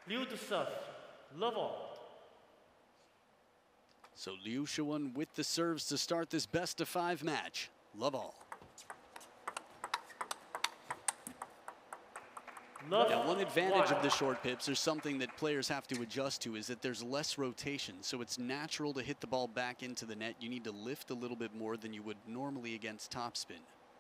Liu to serve. Love all. So Liu Shiwen with the serves to start this best-of-5 match. Love all. Now, one advantage of the short pips, or something that players have to adjust to, is that there's less rotation. So it's natural to hit the ball back into the net. You need to lift a little bit more than you would normally against topspin.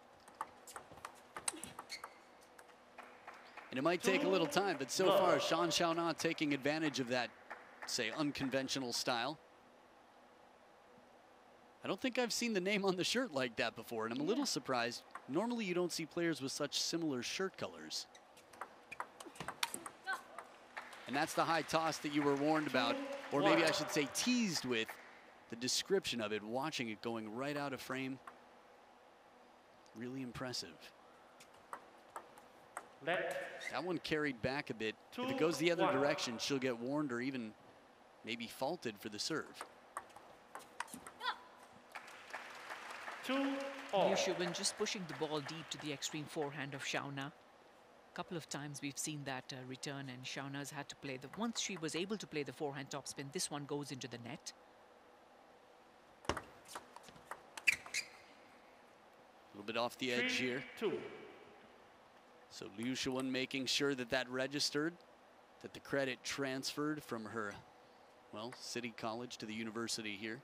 And it might take a little time, but so far, Shan Xiaona taking advantage of that, say, unconventional style. I don't think I've seen the name on the shirt like that before, and I'm a little surprised. Normally, you don't see players with such similar shirt colors. And that's the high toss that you were warned about, or maybe I should say teased with, the description of it, watching it going right out of frame. Really impressive. That one carried back a bit. If it goes the other direction, she'll get warned or even maybe faulted for the serve. Liu Shiwen just pushing the ball deep to the extreme forehand of Xiaona. A couple of times we've seen that return, and Xiaona's had to play the. Once she was able to play the forehand topspin, this one goes into the net. A little bit off the edge here. So Liu Shiwen making sure that that registered, that the credit transferred from her, well, city college to the university here.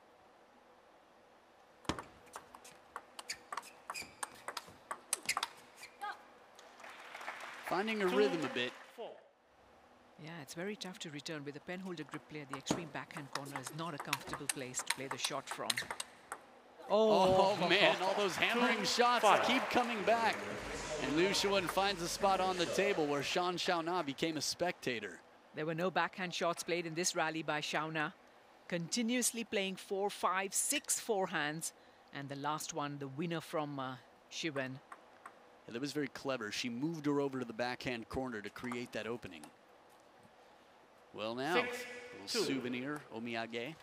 Finding her rhythm a bit. Yeah, it's very tough to return with a pen holder grip player. The extreme backhand corner is not a comfortable place to play the shot from. Oh man, all those hammering shots keep coming back. And Liu Shiwen finds a spot on the table where Shan Xiaona became a spectator. There were no backhand shots played in this rally by Xiaona. Continuously playing 4, 5, 6 forehands. And the last one, the winner from Shiwen. Yeah, that was very clever. She moved her over to the backhand corner to create that opening. Well now, a little souvenir, omiyage.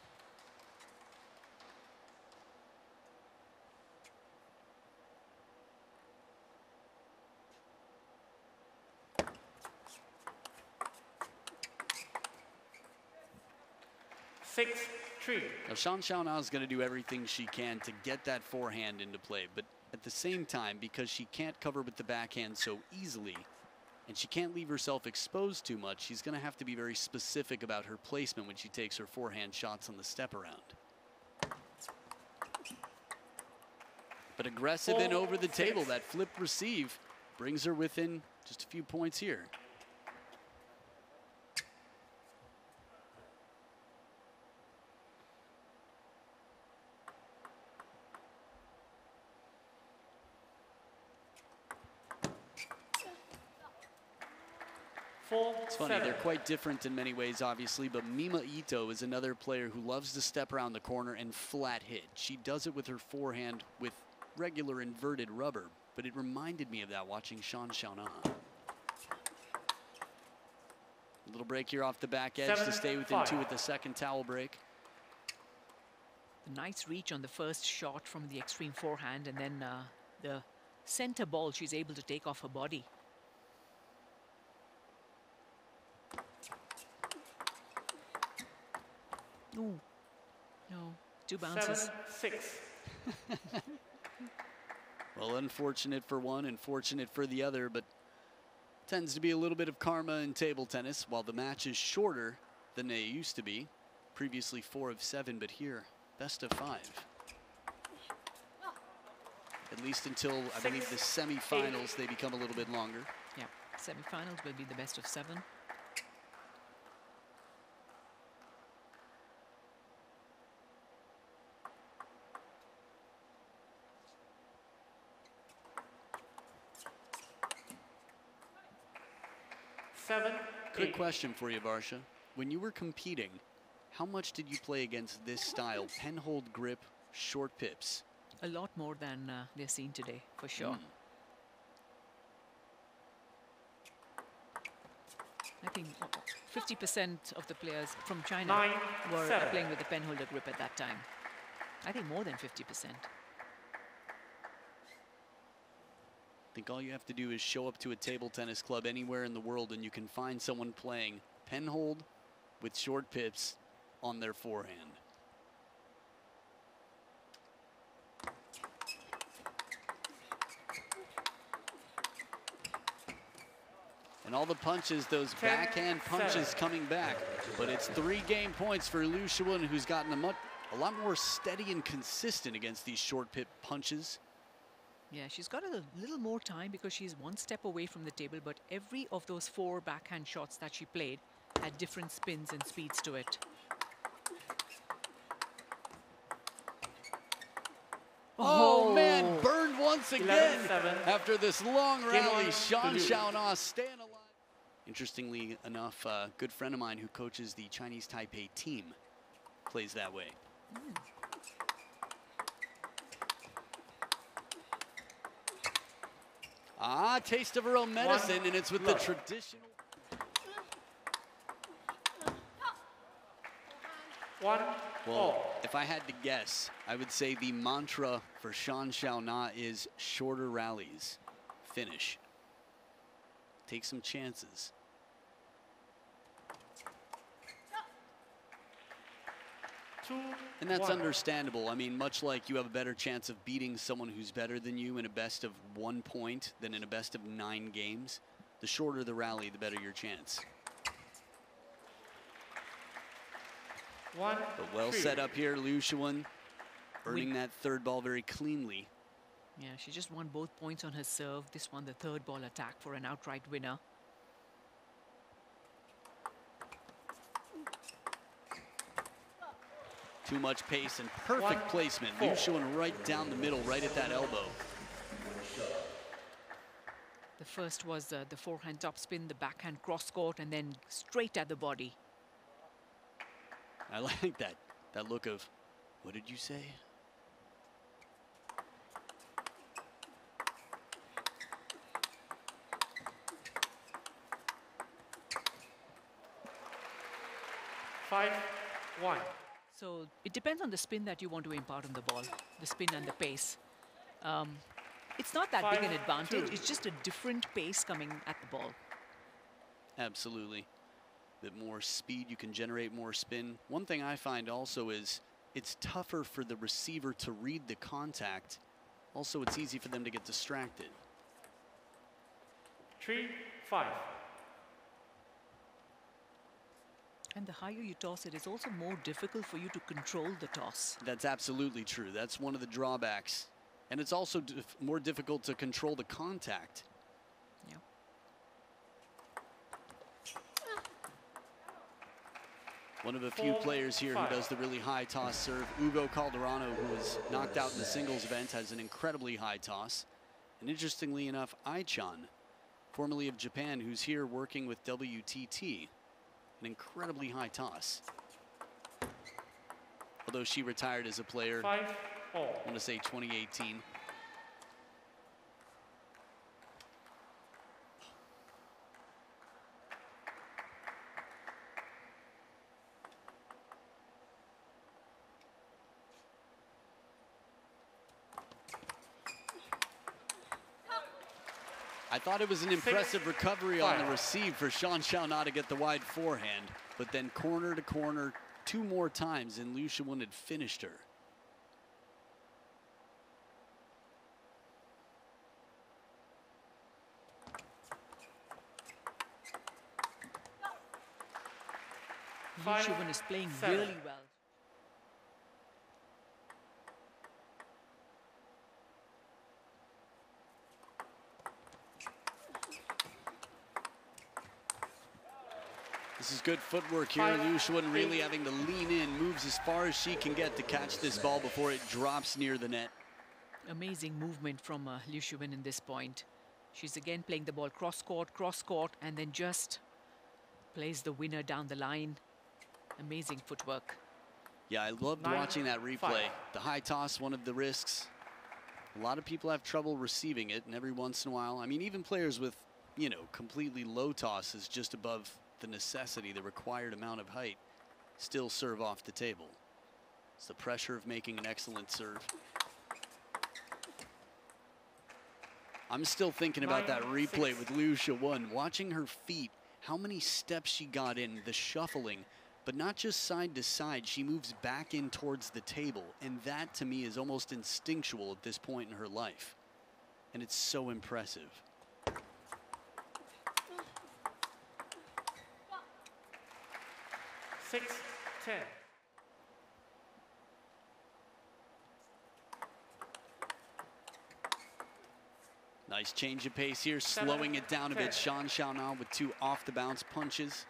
Now, Shan Xiaona is going to do everything she can to get that forehand into play, but at the same time, because she can't cover with the backhand so easily, and she can't leave herself exposed too much, she's going to have to be very specific about her placement when she takes her forehand shots on the step around. But aggressive and over the table, that flip receive brings her within just a few points here. It's funny, they're quite different in many ways, obviously, but Mima Ito is another player who loves to step around the corner and flat hit. She does it with her forehand with regular inverted rubber, but it reminded me of that watching Shan Xiaona. A little break here off the back edge to stay within 2 with the second towel break. The nice reach on the first shot from the extreme forehand, and then the center ball she's able to take off her body. Ooh, no, 2 bounces. 7-6. Well, unfortunate for one and fortunate for the other, but tends to be a little bit of karma in table tennis. While the match is shorter than they used to be, previously 4 of 7, but here, best of 5. At least until, I believe, the semifinals, they become a little bit longer. Yeah, semifinals will be the best of 7. Quick question for you, Varsha. When you were competing, how much did you play against this style? Pen hold grip, short pips? A lot more than they're seen today, for sure. I think 50% of the players from China were playing with the pen holder grip at that time. I think more than 50%. think all you have to do is show up to a table tennis club anywhere in the world and you can find someone playing penhold with short pips on their forehand. And all the punches, those backhand punches coming back. But it's 3 game points for Liu Shiwen, who's gotten a lot more steady and consistent against these short pip punches. Yeah, she's got a little more time because she's 1 step away from the table, but every of those 4 backhand shots that she played had different spins and speeds to it. Oh man, burned once again after this long rally. Shan Xiaona staying alive. Interestingly enough, a good friend of mine who coaches the Chinese Taipei team plays that way. Taste of her own medicine, and it's with the traditional. 1. Well, if I had to guess, I would say the mantra for Shan Xiaona is shorter rallies. Finish. Take some chances. And that's understandable. I mean, much like you have a better chance of beating someone who's better than you in a best of 1 point than in a best of 9 games, the shorter the rally, the better your chance. But well set up here, Liu Shiwen, earning that 3rd ball very cleanly. Yeah, she just won both points on her serve. This one, the 3rd ball attack for an outright winner. Too much pace and perfect placement. Liu Shiwen right down the middle, right at that elbow. The first was the forehand topspin, the backhand cross court, and then straight at the body. I like that look of, what did you say? Five, 1. So it depends on the spin that you want to impart on the ball, the spin and the pace. It's not that big an advantage. 2. It's just a different pace coming at the ball. Absolutely. Bit more speed, you can generate more spin. One thing I find also is it's tougher for the receiver to read the contact. Also, it's easy for them to get distracted. 3, 5. And the higher you toss it, it's also more difficult for you to control the toss. That's absolutely true. That's one of the drawbacks. And it's also more difficult to control the contact. Yeah. One of a few players here who does the really high toss serve, Ugo Calderano, who was knocked out in the singles event, has an incredibly high toss. And interestingly enough, Ai-chan, formerly of Japan, who's here working with WTT, an incredibly high toss. Although she retired as a player, 5, I want to say 2018. I thought it was an impressive recovery on the receive for Shan Xiaona to get the wide forehand, but then corner to corner 2 more times and Liu Shiwen had finished her. Liu Shiwen is playing really well. This is good footwork here. Liu Shiwen really having to lean in, moves as far as she can get to catch this ball before it drops near the net. Amazing movement from Liu Shiwen in this point. She's again playing the ball cross court, and then just plays the winner down the line. Amazing footwork. Yeah, I loved watching that replay. The high toss, one of the risks. A lot of people have trouble receiving it, and every once in a while, I mean, even players with, you know, completely low tosses just above the necessity, the required amount of height, still serve off the table. It's the pressure of making an excellent serve. I'm still thinking about that 9-6. replay with Liu Shiwen, watching her feet, how many steps she got in, the shuffling, but not just side to side, she moves back in towards the table, and that to me is almost instinctual at this point in her life. And it's so impressive. Six, 10. Nice change of pace here, slowing it down a bit. Shan Xiaonan with 2 off-the-bounce punches.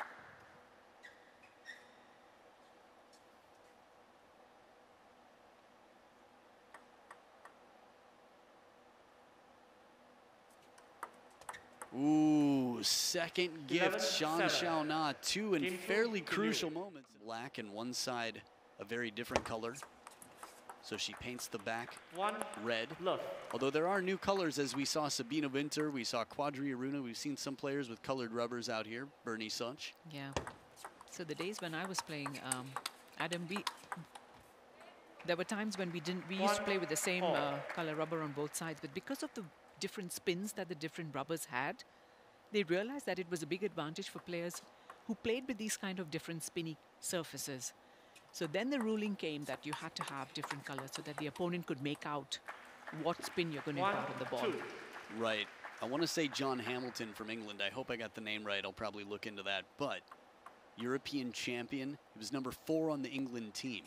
Ooh, second gift, Shan Xiaonan, 2 in fairly crucial moments. Black and one side a very different color. So she paints the back red. Love. Although there are new colors, as we saw Sabina Winter, we saw Quadri Aruna, we've seen some players with colored rubbers out here, Bernie Such. Yeah. So the days when I was playing, Adam, there were times when we used to play with the same color rubber on both sides, but because of the different spins that the different rubbers had, they realized that it was a big advantage for players who played with these kind of different spinny surfaces. So then the ruling came that you had to have different colors so that the opponent could make out what spin you're going to get out of the ball. Right. I want to say John Hamilton from England. I hope I got the name right. I'll probably look into that. But European champion, he was number 4 on the England team.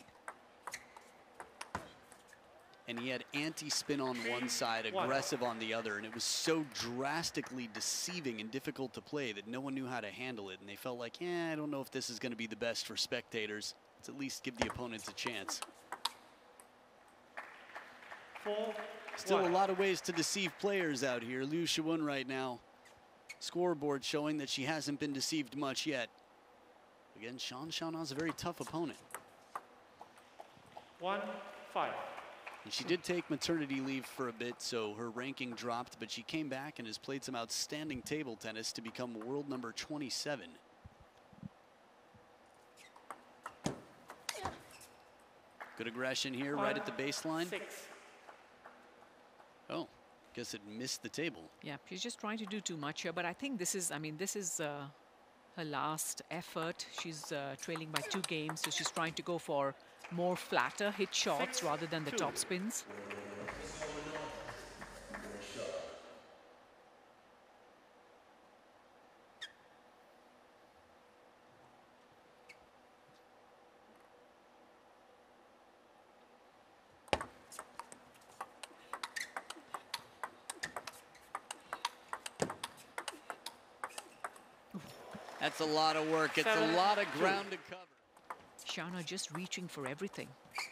And he had anti-spin on one side, aggressive on the other. And it was so drastically deceiving and difficult to play that no one knew how to handle it. And they felt like, I don't know if this is going to be the best for spectators. Let's at least give the opponents a chance. 4, Still a lot of ways to deceive players out here. Liu Shiwen right now. Scoreboard showing that she hasn't been deceived much yet. Again, Shan Xiaonan's a very tough opponent. 1-5. And she did take maternity leave for a bit, so her ranking dropped, but she came back and has played some outstanding table tennis to become world number 27. Good aggression here, right at the baseline. 6. Oh, guess it missed the table. Yeah, she's just trying to do too much here, but I think this is, her last effort. She's trailing by 2 games, so she's trying to go for more flatter hit shots rather than the top spins. That's a lot of work. It's a lot of ground to cover. Xiaonan just reaching for everything.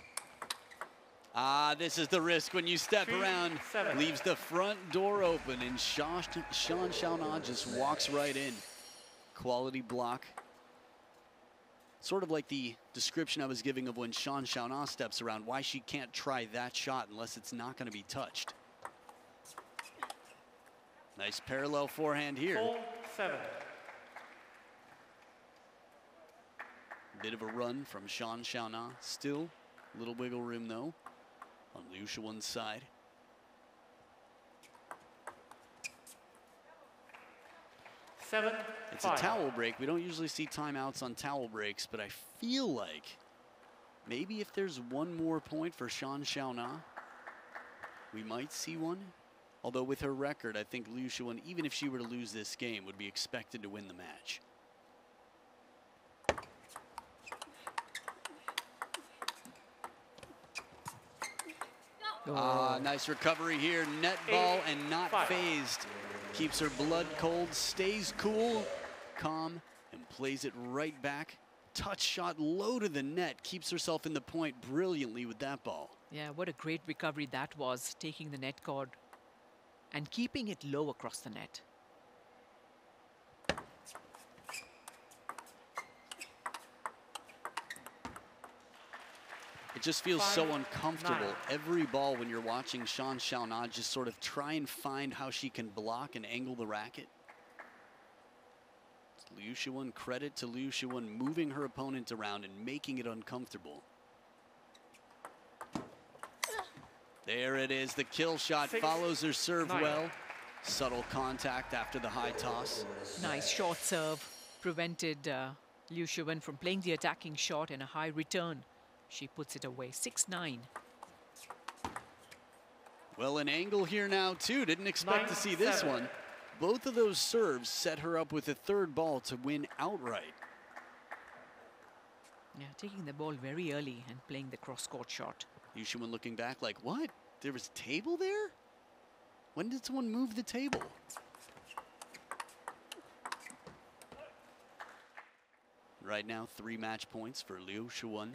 This is the risk when you step around. Leaves the front door open, and Shan Xiaonan just walks right in. Quality block. Sort of like the description I was giving of when Shan Xiaonan steps around, why she can't try that shot unless it's not going to be touched. Nice parallel forehand here. 4-7. Bit of a run from Shan Xiaonan. Still a little wiggle room though on Liu Shiwen's side. It's a towel break. We don't usually see timeouts on towel breaks, but I feel like maybe if there's one more point for Shan Xiaonan, we might see one. Although with her record, I think Liu Shiwen, even if she were to lose this game, would be expected to win the match. Nice recovery here. Net ball and not phased. Keeps her blood cold, stays cool, calm, and plays it right back. Touch shot low to the net. Keeps herself in the point brilliantly with that ball. Yeah, what a great recovery that was, taking the net cord and keeping it low across the net. It just feels so uncomfortable. Every ball when you're watching Shan Xiaonan just sort of try and find how she can block and angle the racket. Liu Shiwen, credit to Liu Shiwen moving her opponent around and making it uncomfortable. There it is. The kill shot 6, follows her serve 9. well. Subtle contact after the high toss. Nice short serve prevented Liu Shiwen from playing the attacking shot, and a high return. She puts it away. 6-9. Well, an angle here now, too. Didn't expect to see this 9-7. one. Both of those serves set her up with a third ball to win outright. Yeah, taking the ball very early and playing the cross-court shot. Liu Shiwen looking back like, what? There was a table there? When did someone move the table? Right now, 3 match points for Liu Shiwen.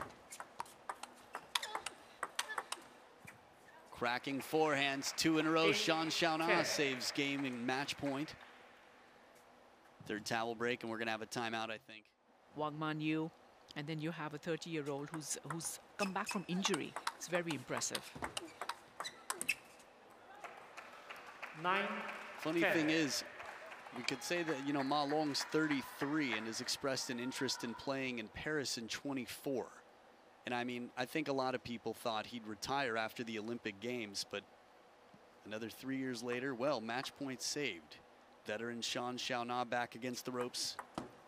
Cracking forehands, 2 in a row. 8, Shan Xiaona 10. saves game and match point. Third towel break, and we're gonna have a timeout, I think. Wang Man Yu, and then you have a 30-year-old who's come back from injury. It's very impressive. 9, Funny 10. thing is, we could say that, you know, Ma Long's 33 and has expressed an interest in playing in Paris in 24. And I mean, I think a lot of people thought he'd retire after the Olympic Games, but another 3 years later, well, match point saved. Veteran Shan Xiaona back against the ropes.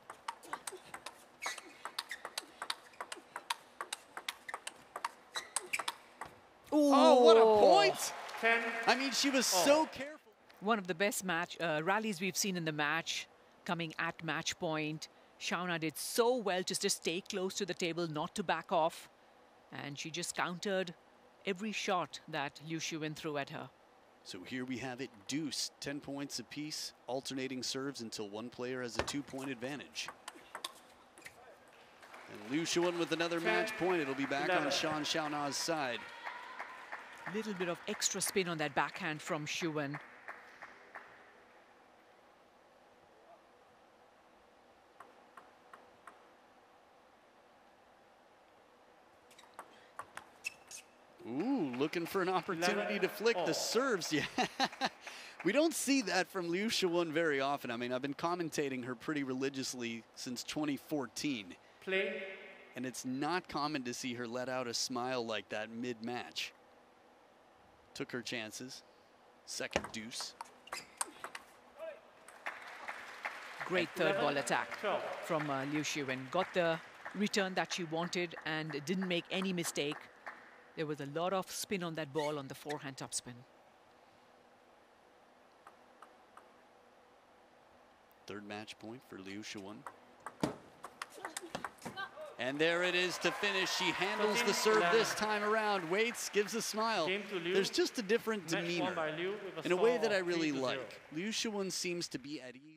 Ooh. Oh, what a point! 10. I mean, she was so careful. One of the best rallies we've seen in the match, coming at match point. Xiaona did so well to just stay close to the table, not to back off. And she just countered every shot that Liu Shiwen threw at her. So here we have it, deuce, 10 points apiece, alternating serves until one player has a 2-point advantage. And Liu Shiwen with another 10, match point. It'll be back 11. on Shan Xiaona's side. Little bit of extra spin on that backhand from Shiwen. Ooh, looking for an opportunity 11, to flick the all. serves. Yeah, we don't see that from Liu Shiwen very often. I mean, I've been commentating her pretty religiously since 2014. Play. And it's not common to see her let out a smile like that mid-match. Took her chances. Second deuce. Great third 11, ball attack 12. from Liu Shiwen. Got the return that she wanted and didn't make any mistake. There was a lot of spin on that ball on the forehand topspin. Third match point for Liu Shiwen. And there it is to finish. She handles the serve this time around. Waits, gives a smile. Game to Liu. There's just a different Match won demeanor by Liu with a in a way score that I of really 3-0. like. Liu Shiwen seems to be at ease.